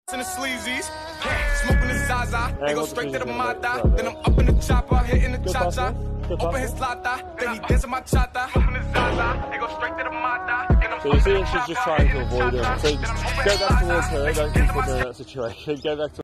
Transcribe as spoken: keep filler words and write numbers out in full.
in the sleazies, smoking the Zaza, they go straight to the Mata, then I'm up in the chopper, hitting the cha-cha, open his lata, then he dance on my chata, open the Zaza, they go straight to the Mata, then I'm so you see she's just trying to avoid him. So go back towards her, don't keep putting her in that situation, go back to